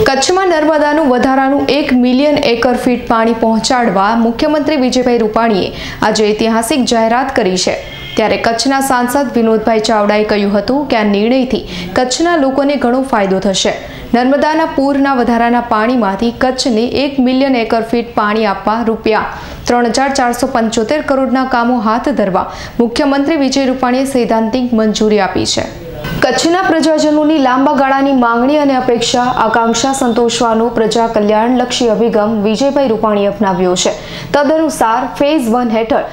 કચ્છમાં નર્મદાનું વધારાનું 1 મિલિયન એકર ફીટ પાણી પહોંચાડવા મુખ્યમંત્રી વિજયભાઈ રૂપાણીએ આજે ઐતિહાસિક જાહેરાત કરી છે। ત્યારે કચ્છના સાંસદ વિનોદભાઈ ચાવડાએ કહ્યું હતું કે આ નિર્ણયથી કચ્છના લોકોને ઘણો ફાયદો થશે। નર્મદાના પૂરના વધારાના પાણીમાંથી કચ્છને 1 મિલિયન એકર ફીટ પાણી આપવા ₹3,475 કરોડના કામો હાથ ધરવા મુખ્યમંત્રી વિજય રૂપાણીએ સૈદ્ધાંતિક મંજૂરી આપી છે। કચ્છના પ્રજાજનોની લાંબા ગાળાની માંગણી અને અપેક્ષા આકાંક્ષા સંતોષવાનો પ્રજા કલ્યાણલક્ષી અભિગમ વિજયભાઈ રૂપાણીએ અપનાવ્યો છે। તદનુસાર ફેઝ 1 હેઠળ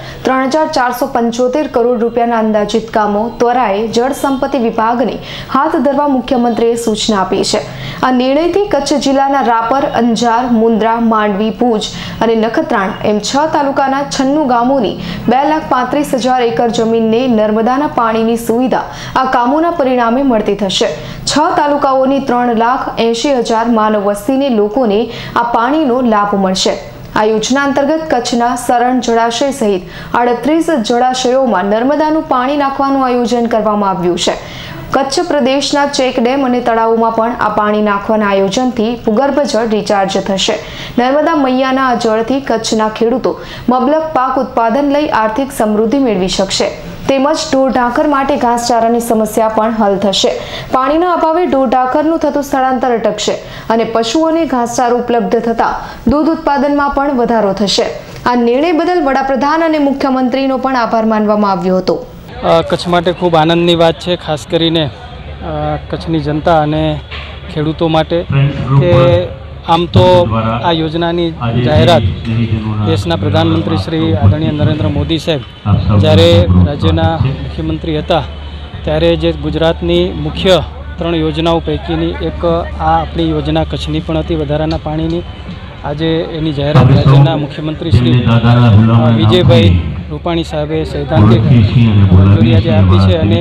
3,475 કરોડ રૂપિયાના અંદાજિત કામો ત્વરાએ જળ સંપત્તિ વિભાગને હાથ ધરવા મુખ્યમંત્રીએ સૂચના આપી છે। આ નિર્ણયથી કચ્છ જિલ્લાના રાપર, અંજાર, મુન્દ્રા, માંડવી, ભુજ અને નખત્રાણ એમ 6 તાલુકાના 96 ગામોની 2,35,000 એકર જમીનને નર્મદાના પાણીની સુવિધા આ કામોના પરિણામે મળતી થશે। 6 તાલુકાઓની 3,80,000 માનવ વસ્તીને લોકોને આ પાણીનો લાભ મળશે। આ યોજના અંતર્ગત કચ્છના સરણ જળાશય સહિત 38 જળાશયોમાં નર્મદાનું પાણી નાખવાનું આયોજન કરવામાં આવ્યું છે। કચ્છ પ્રદેશના ચેક ડેમ અને તળાવોમાં પણ આ પાણી નાખવાના આયોજનથી ભૂગર્ભ જળ રિચાર્જ થશે। નર્મદા મૈયાના આ જળથી કચ્છના ખેડૂતો મબલક પાક ઉત્પાદન લઈ આર્થિક સમૃદ્ધિ મેળવી શકશે। તેમજ ઢોર ઢાંખર માટે ઘાસચારાની સમસ્યા પણ હલ થશે। પાણીના અભાવે ઢોર ઢાંખરનું થતું સ્થળાંતર અટકશે અને પશુઓને ઘાસચારો ઉપલબ્ધ થતા દૂધ ઉત્પાદનમાં પણ વધારો થશે। આ નિર્ણય બદલ વડાપ્રધાન અને મુખ્યમંત્રીનો પણ આભાર માનવામાં આવ્યો હતો। કચ્છ માટે ખૂબ આનંદની વાત છે, ખાસ કરીને કચ્છની જનતા અને ખેડૂતો માટે કે આમ તો આ યોજનાની જાહેરાત દેશના પ્રધાનમંત્રી શ્રી આદરણીય નરેન્દ્ર મોદી સાહેબ જ્યારે રાજ્યના મુખ્યમંત્રી હતા ત્યારે જે ગુજરાતની મુખ્ય 3 યોજનાઓ પૈકીની એક આ આપણી યોજના કચ્છની પણ હતી વધારાના પાણીની। આજે એની જાહેરાત રાજ્યના મુખ્યમંત્રી શ્રી વિજયભાઈ રૂપાણી સાહેબે સૈદ્ધાંતિક મંજૂરી આજે આપી છે અને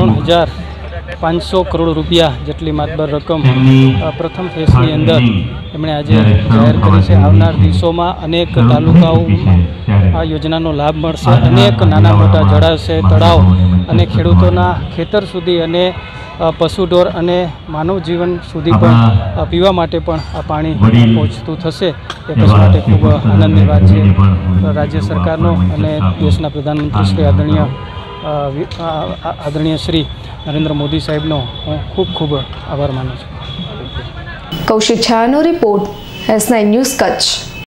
3,500 કરોડ રૂપિયા જેટલી માતબર રકમ પ્રથમ ફેઝની અંદર એમણે આજે જાહેર કરી છે। આવનાર દિવસોમાં અનેક તાલુકાઓમાં આ યોજનાનો લાભ મળશે। અનેક નાના મોટા જળાશય, તળાવ અને ખેડૂતોના ખેતર સુધી અને પશુઢોર અને માનવ જીવન સુધી પણ પીવા માટે પણ આ પાણી પહોંચતું થશે। એ કચ્છ માટે ખૂબ આનંદની વાત છે। રાજ્ય સરકારનો અને દેશના પ્રધાનમંત્રી શ્રી આદરણીય શ્રી નરેન્દ્ર મોદી સાહેબનો હું ખૂબ ખૂબ આભાર માનું છું। કૌશિક છાયાનો રિપોર્ટ, S9 ન્યૂઝ કચ્છ।